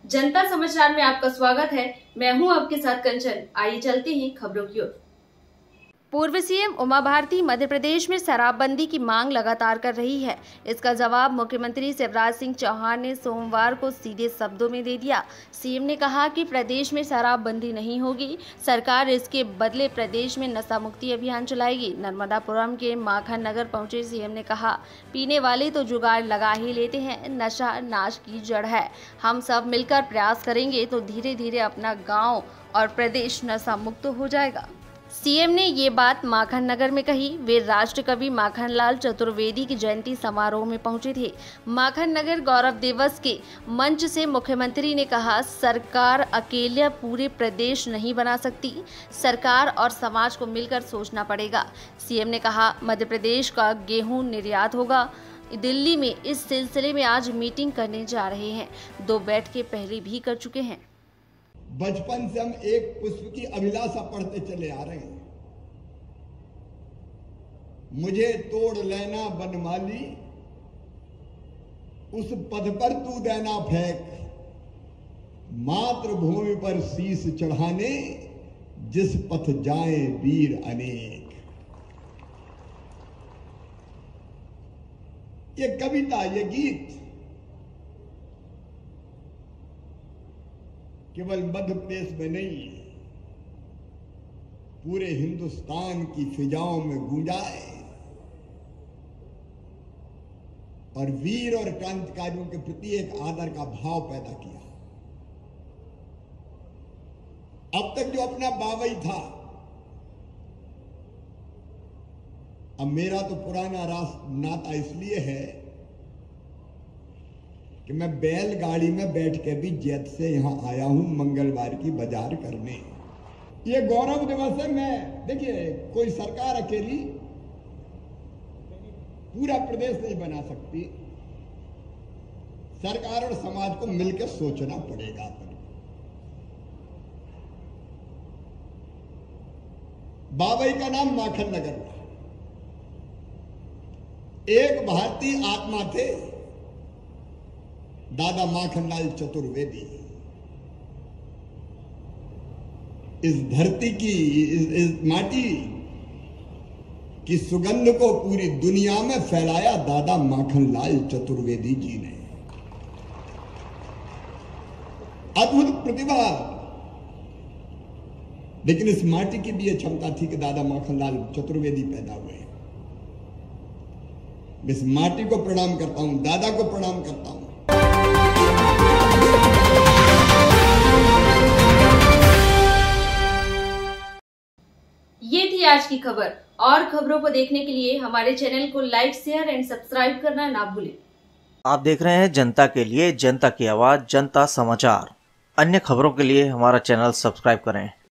जनता समाचार में आपका स्वागत है। मैं हूं आपके साथ कंचन। आइए चलते हैं खबरों की ओर। पूर्व सीएम उमा भारती मध्य प्रदेश में शराबबंदी की मांग लगातार कर रही है। इसका जवाब मुख्यमंत्री शिवराज सिंह चौहान ने सोमवार को सीधे शब्दों में दे दिया। सीएम ने कहा कि प्रदेश में शराबबंदी नहीं होगी, सरकार इसके बदले प्रदेश में नशा मुक्ति अभियान चलाएगी। नर्मदापुरम के माखन नगर पहुंचे सीएम ने कहा, पीने वाले तो जुगाड़ लगा ही लेते हैं, नशा नाश की जड़ है। हम सब मिलकर प्रयास करेंगे तो धीरे धीरे अपना गाँव और प्रदेश नशा मुक्त हो जाएगा। सीएम ने ये बात माखन नगर में कही। वे राष्ट्र कवि माखनलाल चतुर्वेदी की जयंती समारोह में पहुंचे थे। माखन नगर गौरव दिवस के मंच से मुख्यमंत्री ने कहा, सरकार अकेले पूरे प्रदेश नहीं बना सकती, सरकार और समाज को मिलकर सोचना पड़ेगा। सीएम ने कहा, मध्य प्रदेश का गेहूं निर्यात होगा। दिल्ली में इस सिलसिले में आज मीटिंग करने जा रहे हैं। 2 बैठकें पहले भी कर चुके हैं। बचपन से हम एक पुष्प की अभिलाषा पढ़ते चले आ रहे हैं, मुझे तोड़ लेना बनमाली, उस पद पर तू देना फेंक, मातृभूमि पर शीश चढ़ाने जिस पथ जाए वीर अनेक। ये कविता, ये गीत केवल मध्य प्रदेश में नहीं, पूरे हिंदुस्तान की फिजाओं में गूंजाए और वीर और क्रांतिकारियों के प्रति एक आदर का भाव पैदा किया। अब तक जो अपना बावई था, अब मेरा तो पुराना नाता इसलिए है कि मैं बैलगाड़ी में बैठ के भी जेत से यहां आया हूं मंगलवार की बाजार करने। ये गौरव दिवस है। मैं देखिए, कोई सरकार अकेली पूरा प्रदेश नहीं बना सकती, सरकार और समाज को मिलकर सोचना पड़ेगा। बाबई का नाम माखन नगर था। एक भारतीय आत्मा थे दादा माखनलाल चतुर्वेदी। इस धरती की, इस माटी की सुगंध को पूरी दुनिया में फैलाया दादा माखनलाल चतुर्वेदी जी ने। अद्भुत प्रतिभा, लेकिन इस माटी की भी यह क्षमता थी कि दादा माखनलाल चतुर्वेदी पैदा हुए। इस माटी को प्रणाम करता हूं, दादा को प्रणाम करता हूं। ये थी आज की खबर। और खबरों को देखने के लिए हमारे चैनल को लाइक, शेयर एंड सब्सक्राइब करना ना भूलें। आप देख रहे हैं जनता के लिए, जनता की आवाज, जनता समाचार। अन्य खबरों के लिए हमारा चैनल सब्सक्राइब करें।